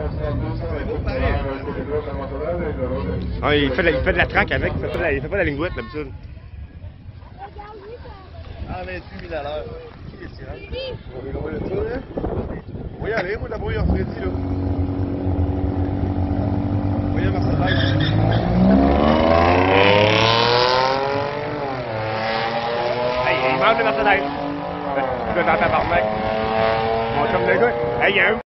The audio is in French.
Ah, il fait de la traque avec, il fait pas de la ligne droite d'habitude. Ah, 28 000 à l'heure. Qui est tiré? On va le tour, là. Oui, allez, moi, là-bas, il y a Freddy, là. Oui, il y a Mercedes. Hey, il manque de Mercedes. Tu dois t'en tabarnak. Mon chum de gars. Hey, il y a un